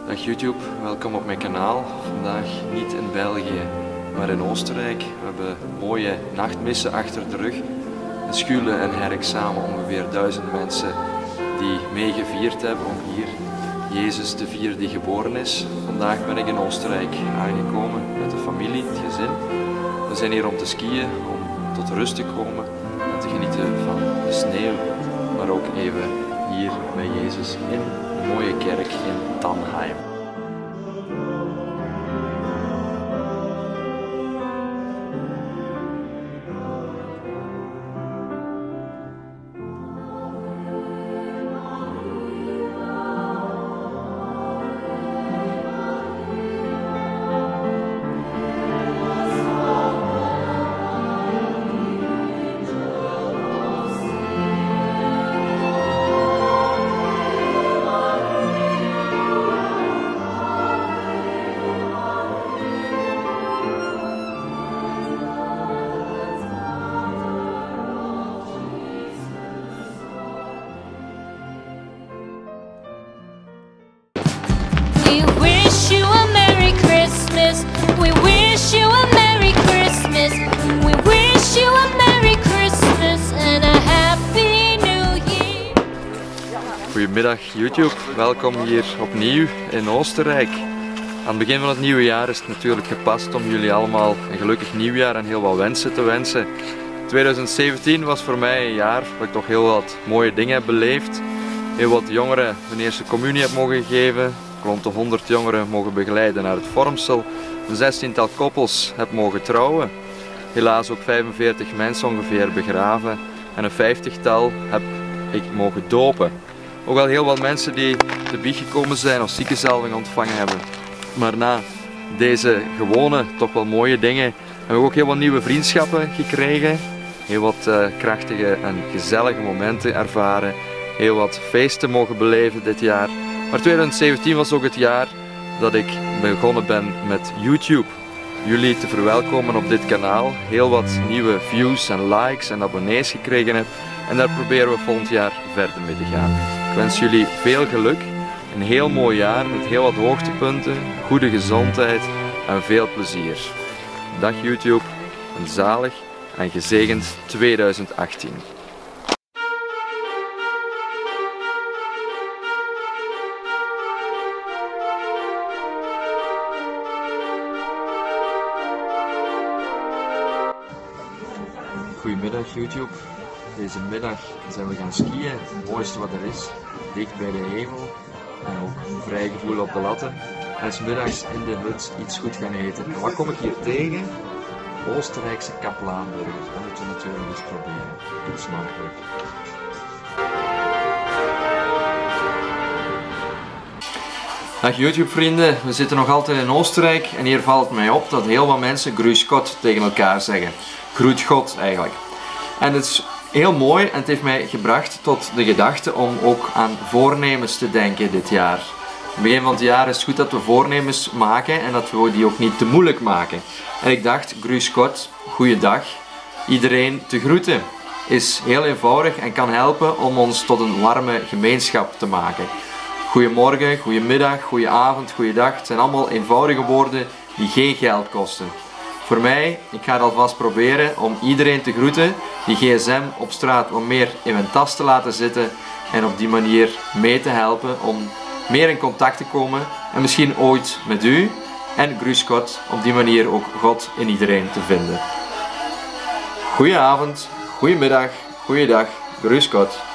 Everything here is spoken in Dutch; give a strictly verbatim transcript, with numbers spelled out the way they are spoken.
Dag YouTube, welkom op mijn kanaal. Vandaag niet in België, maar in Oostenrijk. We hebben mooie nachtmissen achter de rug. Een schule en herexamen, ongeveer duizend mensen die meegevierd hebben om hier Jezus te vieren die geboren is. Vandaag ben ik in Oostenrijk aangekomen met de familie, het gezin. We zijn hier om te skiën, om tot rust te komen en te genieten van de sneeuw. Maar ook even hier bij Jezus in een mooie kerk in Tannheim. We wish you a Merry Christmas. We wish you a Merry Christmas. We wish you a Merry Christmas and a Happy New Year. Goedemiddag YouTube, welkom hier opnieuw in Oostenrijk. Aan het begin van het nieuwe jaar is het natuurlijk gepast om jullie allemaal een gelukkig nieuwjaar en heel wat wensen te wensen. twintig zeventien was voor mij een jaar waar ik toch heel wat mooie dingen heb beleefd. Heel wat jongeren hun eerste communie heb mogen geven. Rond de honderd jongeren mogen begeleiden naar het vormsel. Een zestiental koppels heb mogen trouwen. Helaas ook vijfenveertig mensen ongeveer begraven. En een vijftigtal heb ik mogen dopen. Ook wel heel wat mensen die te biecht gekomen zijn of ziekenzalving ontvangen hebben. Maar na deze gewone, toch wel mooie dingen, hebben we ook heel wat nieuwe vriendschappen gekregen. Heel wat uh, krachtige en gezellige momenten ervaren. Heel wat feesten mogen beleven dit jaar. Maar twintig zeventien was ook het jaar dat ik begonnen ben met YouTube. Jullie te verwelkomen op dit kanaal. Heel wat nieuwe views en likes en abonnees gekregen heb. En daar proberen we volgend jaar verder mee te gaan. Ik wens jullie veel geluk. Een heel mooi jaar met heel wat hoogtepunten, goede gezondheid en veel plezier. Dag YouTube, een zalig en gezegend twintig achttien. Goedemiddag YouTube. Deze middag zijn we gaan skiën, het mooiste wat er is, dicht bij de hemel en ook vrij gevoel op de latten. En 's middags in de hut iets goed gaan eten. En wat kom ik hier tegen? Oostenrijkse kaplaanburgers. Dat moeten we natuurlijk eens proberen. Heel smakelijk. Dag YouTube vrienden, we zitten nog altijd in Oostenrijk en hier valt het mij op dat heel wat mensen Grüß Gott tegen elkaar zeggen. Groet God eigenlijk. En het is heel mooi en het heeft mij gebracht tot de gedachte om ook aan voornemens te denken dit jaar. Aan het begin van het jaar is het goed dat we voornemens maken en dat we die ook niet te moeilijk maken. En ik dacht, Grüß Gott, goeiedag, iedereen te groeten, is heel eenvoudig en kan helpen om ons tot een warme gemeenschap te maken. Goedemorgen, goedemiddag, goedenavond, goeiedag, het zijn allemaal eenvoudige woorden die geen geld kosten. Voor mij, ik ga het alvast proberen om iedereen te groeten, die gsm op straat wat meer in mijn tas te laten zitten en op die manier mee te helpen om meer in contact te komen en misschien ooit met u en Grüß Gott op die manier ook God in iedereen te vinden. Goedenavond, goedemiddag, goeiedag, Grüß Gott.